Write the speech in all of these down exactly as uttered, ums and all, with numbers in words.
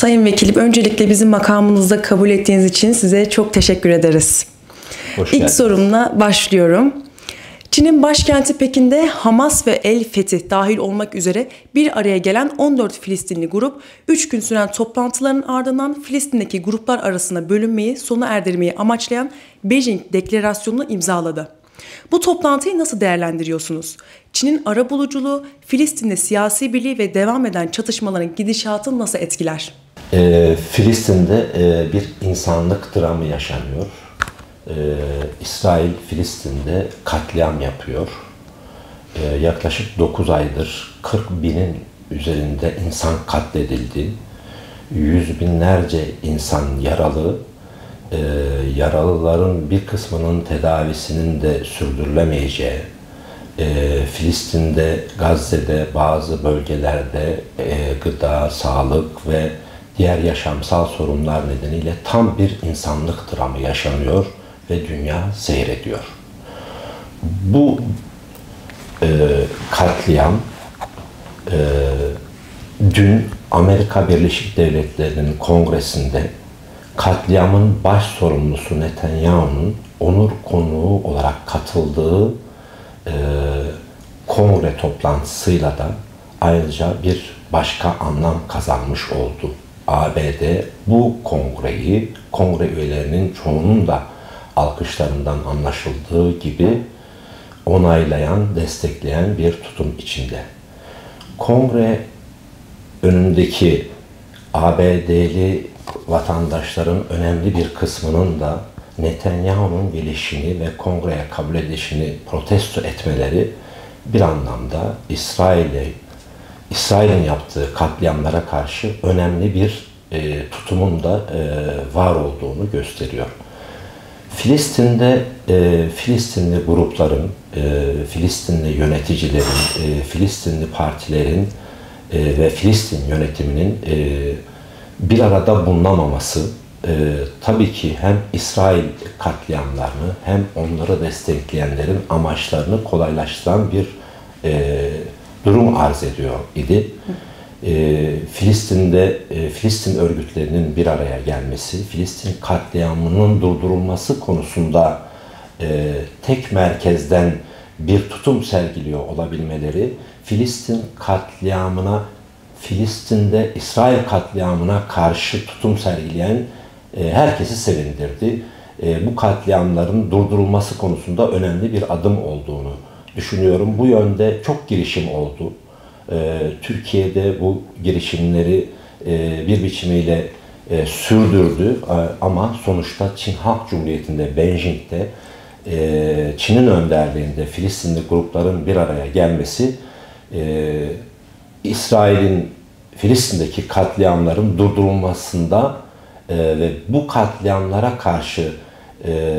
Sayın Vekilim, öncelikle bizim makamınızda kabul ettiğiniz için size çok teşekkür ederiz. Hoş İlk geldiniz. sorumla başlıyorum. Çin'in başkenti Pekin'de Hamas ve El Fetih dahil olmak üzere bir araya gelen on dört Filistinli grup, üç gün süren toplantıların ardından Filistin'deki gruplar arasında bölünmeyi sona erdirmeyi amaçlayan Beijing Deklarasyonu'nu imzaladı. Bu toplantıyı nasıl değerlendiriyorsunuz? Çin'in arabuluculuğu, Filistin'de siyasi birliği ve devam eden çatışmaların gidişatını nasıl etkiler? Ee, Filistin'de e, bir insanlık dramı yaşanıyor. Ee, İsrail Filistin'de katliam yapıyor. Ee, yaklaşık dokuz aydır kırk binin üzerinde insan katledildi. Yüz binlerce insan yaralı. Ee, yaralıların bir kısmının tedavisinin de sürdürülemeyeceği, e, Filistin'de, Gazze'de bazı bölgelerde e, gıda, sağlık ve diğer yaşamsal sorunlar nedeniyle tam bir insanlık dramı yaşanıyor ve dünya seyrediyor. Bu e, katliam e, dün Amerika Birleşik Devletleri'nin kongresinde katliamın baş sorumlusu Netanyahu'nun onur konuğu olarak katıldığı e, kongre toplantısıyla da ayrıca bir başka anlam kazanmış oldu. A B D bu kongreyi, kongre üyelerinin çoğunun da alkışlarından anlaşıldığı gibi onaylayan, destekleyen bir tutum içinde. Kongre önündeki A B D'li vatandaşların önemli bir kısmının da Netanyahu'nun gelişini ve kongreye kabul edilişini protesto etmeleri bir anlamda İsrail'e, İsrail'in yaptığı katliamlara karşı önemli bir e, tutumun da e, var olduğunu gösteriyor. Filistin'de e, Filistinli grupların, e, Filistinli yöneticilerin, e, Filistinli partilerin e, ve Filistin yönetiminin e, bir arada bulunamaması e, tabii ki hem İsrail katliamlarını hem onları destekleyenlerin amaçlarını kolaylaştıran bir e, durum arz ediyor idi. E, Filistin'de e, Filistin örgütlerinin bir araya gelmesi, Filistin katliamının durdurulması konusunda e, tek merkezden bir tutum sergiliyor olabilmeleri, Filistin katliamına Filistin'de İsrail katliamına karşı tutum sergileyen e, herkesi sevindirdi. E, bu katliamların durdurulması konusunda önemli bir adım olduğunu düşünüyorum. Bu yönde çok girişim oldu. E, Türkiye'de bu girişimleri e, bir biçimiyle e, sürdürdü. E, ama sonuçta Çin Halk Cumhuriyeti'nde, Beijing'de, e, Çin'in önderliğinde Filistinli grupların bir araya gelmesi, e, İsrail'in Filistin'deki katliamların durdurulmasında e, ve bu katliamlara karşı e,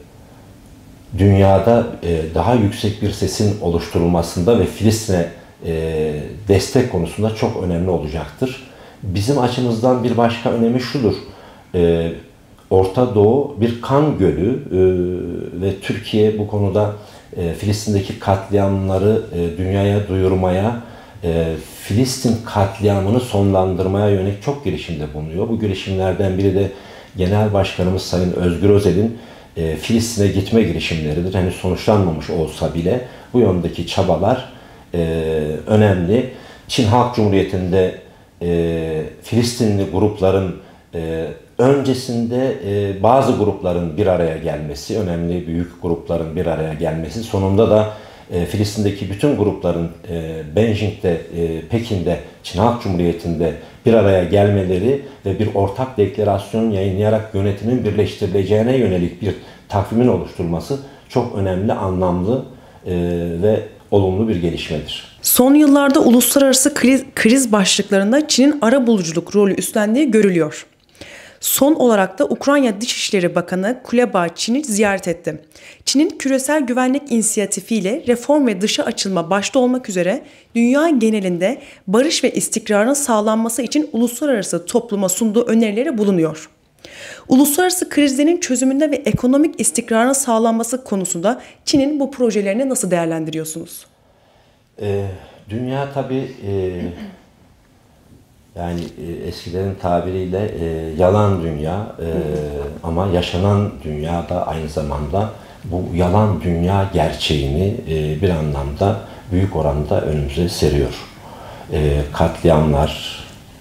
dünyada e, daha yüksek bir sesin oluşturulmasında ve Filistin'e e, destek konusunda çok önemli olacaktır. Bizim açımızdan bir başka önemi şudur. E, Orta Doğu bir kan gölü e, ve Türkiye bu konuda e, Filistin'deki katliamları e, dünyaya duyurmaya, e, Filistin katliamını sonlandırmaya yönelik çok girişimde bulunuyor. Bu girişimlerden biri de Genel Başkanımız Sayın Özgür Özel'in e, Filistin'e gitme girişimleridir. Henüz sonuçlanmamış olsa bile bu yöndeki çabalar e, önemli. Çin Halk Cumhuriyeti'nde e, Filistinli grupların e, öncesinde e, bazı grupların bir araya gelmesi, önemli büyük grupların bir araya gelmesi, sonunda da e, Filistin'deki bütün grupların e, Beijing'de, e, Pekin'de, Çin Halk Cumhuriyeti'nde bir araya gelmeleri ve bir ortak deklarasyon yayınlayarak yönetimin birleştirileceğine yönelik bir takvimin oluşturulması çok önemli, anlamlı e, ve olumlu bir gelişmedir. Son yıllarda uluslararası kriz, kriz başlıklarında Çin'in arabuluculuk rolü üstlendiği görülüyor. Son olarak da Ukrayna Dışişleri Bakanı Kuleba Çin'i ziyaret etti. Çin'in küresel güvenlik inisiyatifiyle reform ve dışa açılma başta olmak üzere dünya genelinde barış ve istikrarın sağlanması için uluslararası topluma sunduğu önerileri bulunuyor. Uluslararası krizlerin çözümünde ve ekonomik istikrarın sağlanması konusunda Çin'in bu projelerini nasıl değerlendiriyorsunuz? Ee, dünya tabii e, Yani e, eskilerin tabiriyle e, yalan dünya e, ama yaşanan dünya da aynı zamanda bu yalan dünya gerçeğini e, bir anlamda büyük oranda önümüze seriyor. E, katliamlar,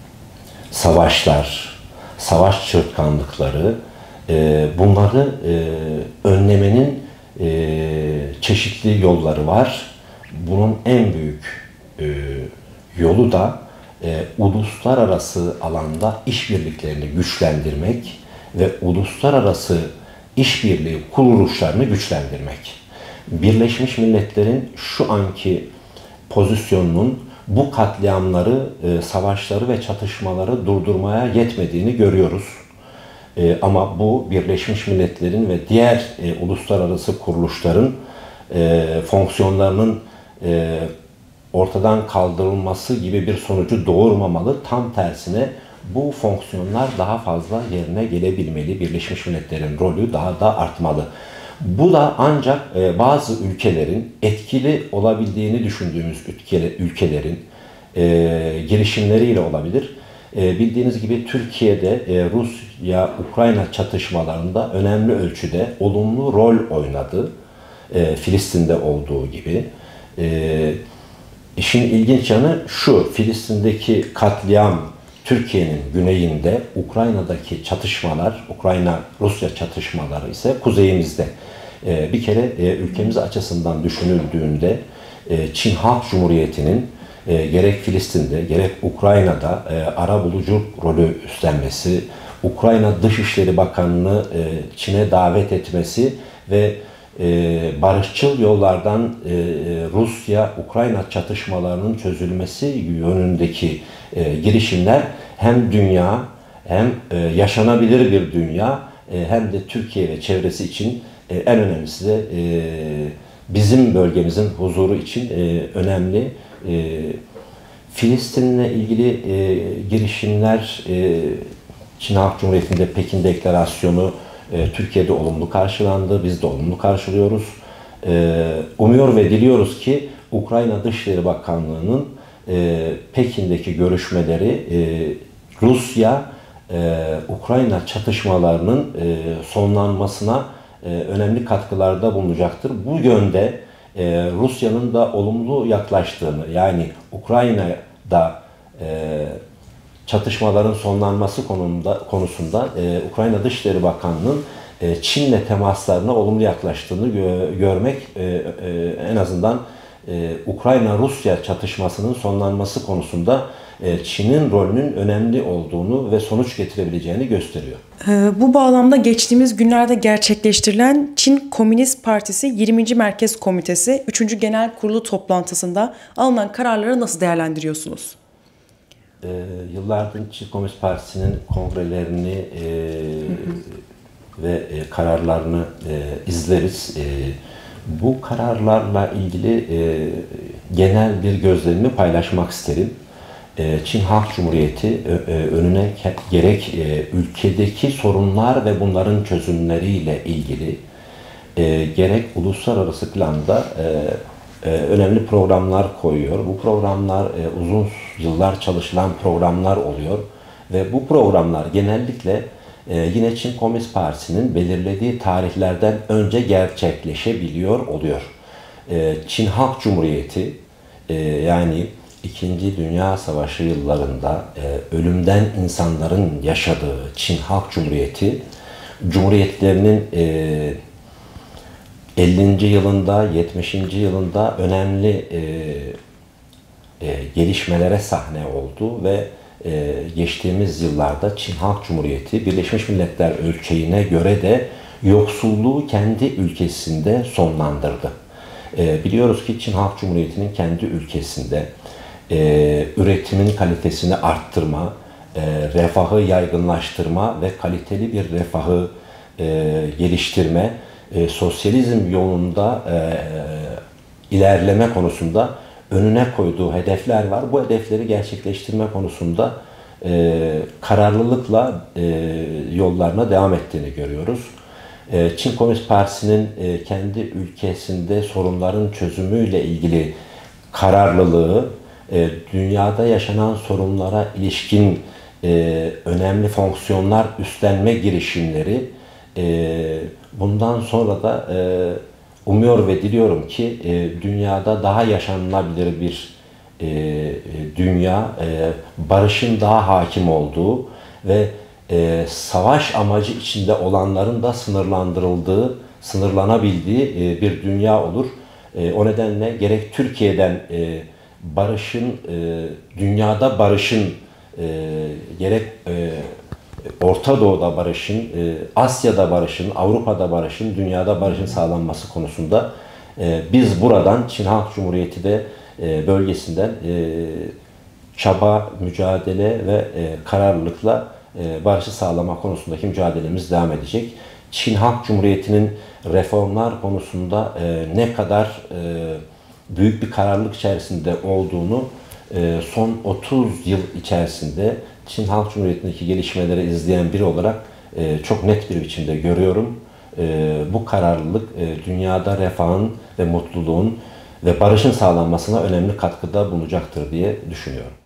savaşlar, savaş çırtkanlıkları, e, bunları e, önlemenin e, çeşitli yolları var. Bunun en büyük e, yolu da e, uluslararası alanda işbirliklerini güçlendirmek ve uluslararası işbirliği kuruluşlarını güçlendirmek. Birleşmiş Milletler'in şu anki pozisyonunun bu katliamları, e, savaşları ve çatışmaları durdurmaya yetmediğini görüyoruz. E, ama bu Birleşmiş Milletler'in ve diğer e, uluslararası kuruluşların e, fonksiyonlarının e, ortadan kaldırılması gibi bir sonucu doğurmamalı. Tam tersine bu fonksiyonlar daha fazla yerine gelebilmeli. Birleşmiş Milletler'in rolü daha da artmalı. Bu da ancak e, bazı ülkelerin etkili olabildiğini düşündüğümüz ülkelerin e, girişimleriyle olabilir. E, bildiğiniz gibi Türkiye'de e, Rusya-Ukrayna çatışmalarında önemli ölçüde olumlu rol oynadı. E, Filistin'de olduğu gibi. E, işin ilginç yanı şu, Filistin'deki katliam Türkiye'nin güneyinde, Ukrayna'daki çatışmalar, Ukrayna-Rusya çatışmaları ise kuzeyimizde. E, bir kere e, ülkemiz açısından düşünüldüğünde e, Çin Halk Cumhuriyeti'nin e, gerek Filistin'de gerek Ukrayna'da e, arabuluculuk rolü üstlenmesi, Ukrayna Dışişleri Bakanı'nı e, Çin'e davet etmesi ve e, barışçıl yollardan e, Rusya-Ukrayna çatışmalarının çözülmesi yönündeki e, girişimler hem dünya hem e, yaşanabilir bir dünya e, hem de Türkiye ve çevresi için e, en önemlisi de e, bizim bölgemizin huzuru için e, önemli. E, Filistin'le ilgili e, girişimler, e, Çin Halk Cumhuriyeti'nde Pekin Deklarasyonu e, Türkiye'de olumlu karşılandı, biz de olumlu karşılıyoruz. E, umuyor ve diliyoruz ki Ukrayna Dışişleri Bakanlığı'nın e, Pekin'deki görüşmeleri e, Rusya e, Ukrayna çatışmalarının e, sonlanmasına e, önemli katkılarda bulunacaktır. Bu yönde e, Rusya'nın da olumlu yaklaştığını, yani Ukrayna'da e, çatışmaların sonlanması konumunda, konusunda e, Ukrayna Dışişleri Bakanlığı'nın e, Çin'le temaslarına olumlu yaklaştığını gö görmek e, e, en azından e, Ukrayna-Rusya çatışmasının sonlanması konusunda e, Çin'in rolünün önemli olduğunu ve sonuç getirebileceğini gösteriyor. Bu bağlamda geçtiğimiz günlerde gerçekleştirilen Çin Komünist Partisi yirminci Merkez Komitesi üçüncü Genel Kurulu toplantısında alınan kararları nasıl değerlendiriyorsunuz? E, yıllardır Çin Komünist Partisi'nin kongrelerini e, hı hı. ve e, kararlarını e, izleriz. E, bu kararlarla ilgili e, genel bir gözlemimi paylaşmak isterim. E, Çin Halk Cumhuriyeti e, önüne gerek e, ülkedeki sorunlar ve bunların çözümleriyle ilgili e, gerek uluslararası planda e, önemli programlar koyuyor. Bu programlar uzun yıllar çalışılan programlar oluyor ve bu programlar genellikle yine Çin Komünist Partisi'nin belirlediği tarihlerden önce gerçekleşebiliyor oluyor. Çin Halk Cumhuriyeti yani İkinci Dünya Savaşı yıllarında ölümden insanların yaşadığı Çin Halk Cumhuriyeti, cumhuriyetlerinin ellinci yılında, yetmişinci yılında önemli e, e, gelişmelere sahne oldu ve e, geçtiğimiz yıllarda Çin Halk Cumhuriyeti Birleşmiş Milletler ölçeğine göre de yoksulluğu kendi ülkesinde sonlandırdı. E, biliyoruz ki Çin Halk Cumhuriyeti'nin kendi ülkesinde e, üretimin kalitesini arttırma, e, refahı yaygınlaştırma ve kaliteli bir refahı e, geliştirme, E, sosyalizm yolunda e, ilerleme konusunda önüne koyduğu hedefler var. Bu hedefleri gerçekleştirme konusunda e, kararlılıkla e, yollarına devam ettiğini görüyoruz. E, Çin Komünist Partisi'nin e, kendi ülkesinde sorunların çözümüyle ilgili kararlılığı e, dünyada yaşanan sorunlara ilişkin e, önemli fonksiyonlar üstlenme girişimleri e, bundan sonra da e, umuyor ve diliyorum ki e, dünyada daha yaşanılabilir bir e, dünya, e, barışın daha hakim olduğu ve e, savaş amacı içinde olanların da sınırlandırıldığı, sınırlanabildiği e, bir dünya olur. E, o nedenle gerek Türkiye'den e, barışın, e, dünyada barışın, e, gerek e, Orta Doğu'da barışın, e, Asya'da barışın, Avrupa'da barışın, dünyada barışın sağlanması konusunda e, biz buradan Çin Halk Cumhuriyeti de e, bölgesinden e, çaba, mücadele ve e, kararlılıkla e, barışı sağlama konusundaki mücadelemiz devam edecek. Çin Halk Cumhuriyeti'nin reformlar konusunda e, ne kadar e, büyük bir kararlılık içerisinde olduğunu e, son otuz yıl içerisinde Çin Halk Cumhuriyeti'ndeki gelişmeleri izleyen biri olarak e, çok net bir biçimde görüyorum. E, bu kararlılık e, dünyada refahın ve mutluluğun ve barışın sağlanmasına önemli katkıda bulunacaktır diye düşünüyorum.